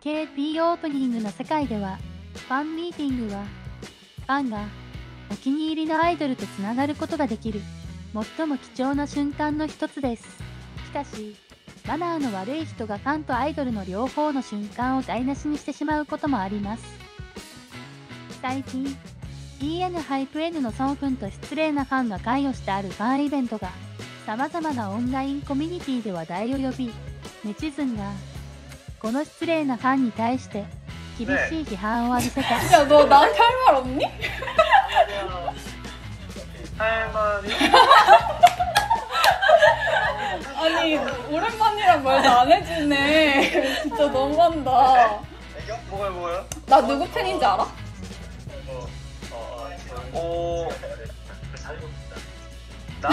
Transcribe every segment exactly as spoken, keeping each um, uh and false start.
ケーピー オープニングの世界では、ファンミーティングは、ファンがお気に入りのアイドルとつながることができる、最も貴重な瞬間の一つです。しかし、マナーの悪い人がファンとアイドルの両方の瞬間を台無しにしてしまうこともあります。最近、イーエヌ ハイプ N のソンフンと失礼なファンが関与してあるファンイベントが、様々なオンラインコミュニティで話題を呼び、ネチズンが、この失礼なファンに対して厳しい批判を浴びせた。 야, 너 나한테 할 말 없니? 할 말이? 아니, 오랜만이란 말도 안 해주네. 진짜 너무한다. 뭐가요, 뭐가요? 나 누구 팬인지 알아? 어, 어, 어, 나?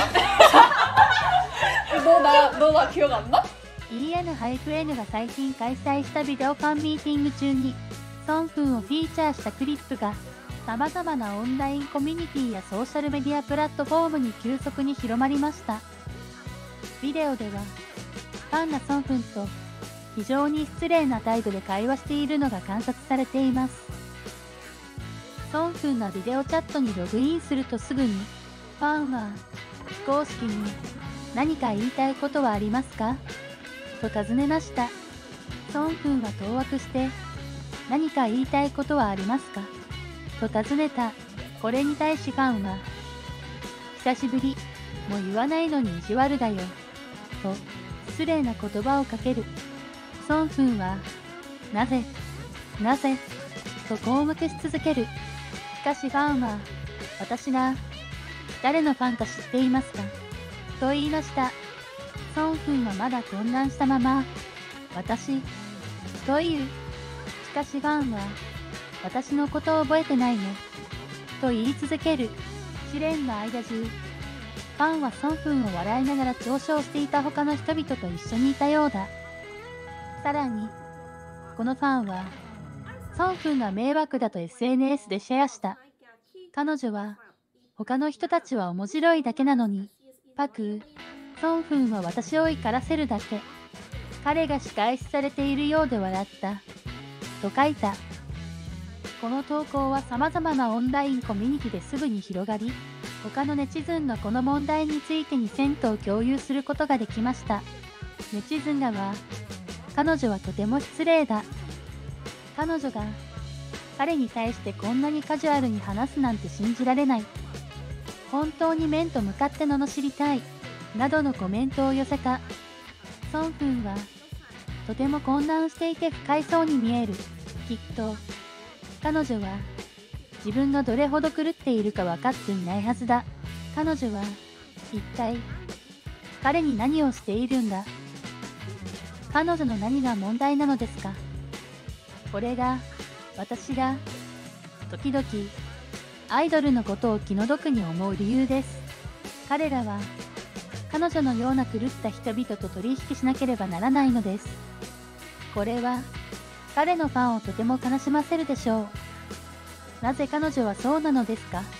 너 나, 너 나 기억 안 나? イーエヌ ハイプ N が最近開催したビデオファンミーティング中に、ソンフンをフィーチャーしたクリップが、様々なオンラインコミュニティやソーシャルメディアプラットフォームに急速に広まりました。ビデオでは、ファンがソンフンと非常に失礼な態度で会話しているのが観察されています。ソンフンがビデオチャットにログインするとすぐに、ファンは非公式に何か言いたいことはありますかと尋ねました。ソンフンは当惑して、何か言いたいことはありますかと尋ねた。これに対しファンは、久しぶり、もう言わないのに意地悪だよ、と失礼な言葉をかける。ソンフンは、なぜ、なぜ、と項目し続ける。しかしファンは、私が、誰のファンか知っていますかと言いました。ソンフンはまだ混乱したまま、私、という。しかしファンは、私のことを覚えてないの、と言い続ける。試練の間中、ファンはソンフンを笑いながら嘲笑していた他の人々と一緒にいたようだ。さらに、このファンは、ソンフンが迷惑だと エスエヌエス でシェアした。彼女は、他の人たちは面白いだけなのに、パク、ソンフンは私を怒らせるだけ。彼が仕返しされているようで笑った。と書いた。この投稿は様々なオンラインコミュニティですぐに広がり、他のネチズンのこの問題についてにセントを共有することができました。ネチズンらは、彼女はとても失礼だ。彼女が、彼に対してこんなにカジュアルに話すなんて信じられない。本当に面と向かって罵りたい。などのコメントを寄せた。ソンフンは、とても混乱していて不快そうに見える。きっと、彼女は、自分がどれほど狂っているか分かっていないはずだ。彼女は、一体、彼に何をしているんだ。彼女の何が問題なのですか。これが、私が、時々、アイドルのことを気の毒に思う理由です。彼らは、彼女のような狂った人々と取引しなければならないのです。これは、彼のファンをとても悲しませるでしょう。なぜ彼女はそうなのですか。